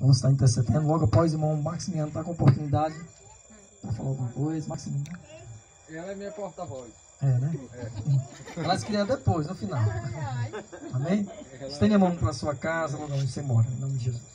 Vamos estar intercedendo. Logo após o irmão Maximiano está com oportunidade para falar alguma coisa. Maximiano. Ela é minha porta-voz. É, né? Ela se queria depois, no final. Amém? Estende a mão para a sua casa, lugar onde você mora, em nome de Jesus.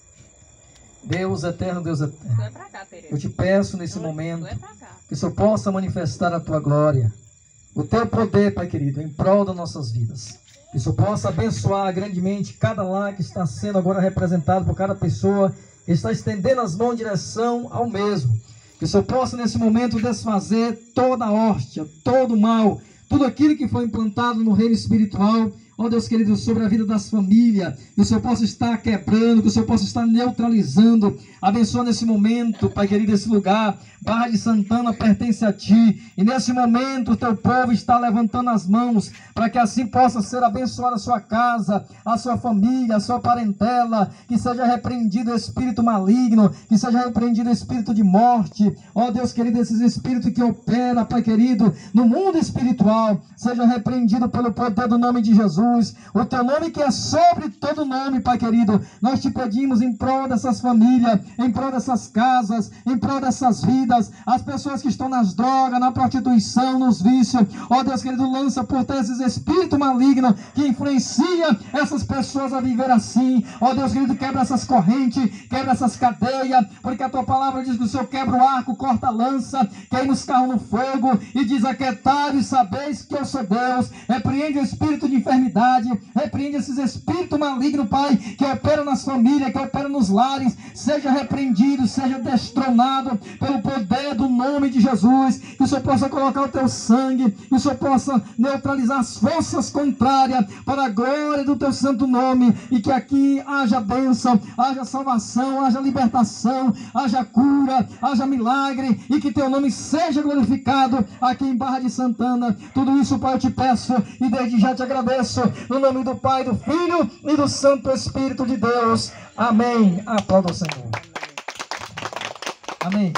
Deus eterno, Deus eterno. Eu te peço nesse momento que o Senhor possa manifestar a tua glória, o teu poder, Pai querido, em prol das nossas vidas. Que o Senhor possa abençoar grandemente cada lar que está sendo agora representado por cada pessoa que está estendendo as mãos em direção ao mesmo. Que o Senhor possa nesse momento desfazer toda a hóstia, todo o mal, tudo aquilo que foi implantado no reino espiritual, ó Deus querido, sobre a vida das famílias, que o Senhor possa estar quebrando, que o Senhor possa estar neutralizando, abençoa nesse momento, Pai querido, esse lugar. Barra de Santana pertence a Ti, e nesse momento o Teu povo está levantando as mãos, para que assim possa ser abençoada a sua casa, a sua família, a sua parentela, que seja repreendido o espírito maligno, que seja repreendido o espírito de morte, ó Deus querido, esses espíritos que operam, Pai querido, no mundo espiritual, seja repreendido pelo poder do nome de Jesus, o Teu nome que é sobre todo nome, Pai querido. Nós te pedimos em prol dessas famílias, em prol dessas casas, em prol dessas vidas, as pessoas que estão nas drogas, na prostituição, nos vícios, ó Deus querido, lança por terra esses espíritos malignos que influencia essas pessoas a viver assim, ó Deus querido, quebra essas correntes, quebra essas cadeias, porque a Tua palavra diz que o Senhor quebra o arco, corta a lança, queima os carros no fogo, e diz: aquietai e sabeis que eu sou Deus. Repreende o espírito de enfermidade, repreende esses espíritos malignos, Pai, que operam nas famílias, que operam nos lares, seja repreendido, seja destronado pelo poder do nome de Jesus. Que o Senhor possa colocar o Teu sangue, que o Senhor possa neutralizar as forças contrárias para a glória do Teu santo nome, e que aqui haja bênção, haja salvação, haja libertação, haja cura, haja milagre, e que Teu nome seja glorificado aqui em Barra de Santana. Tudo isso, Pai, eu te peço e desde já te agradeço, no nome do Pai, do Filho e do Santo Espírito de Deus. Amém. Aplauda o Senhor. Amém.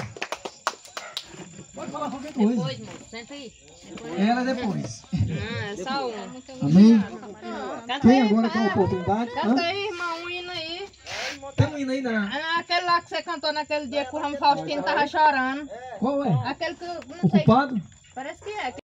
Pode falar qualquer coisa. Depois, moço, senta aí. Ela depois. É só um. Amém. Canta Quem aí, agora tem a oportunidade? Canta aí, irmão, um hino aí. Tem um hino aí, né? Aquele lá que você cantou naquele dia que o Ramo Faustino tava chorando. Qual é? Aquele que, não O sei. culpado? Parece que é.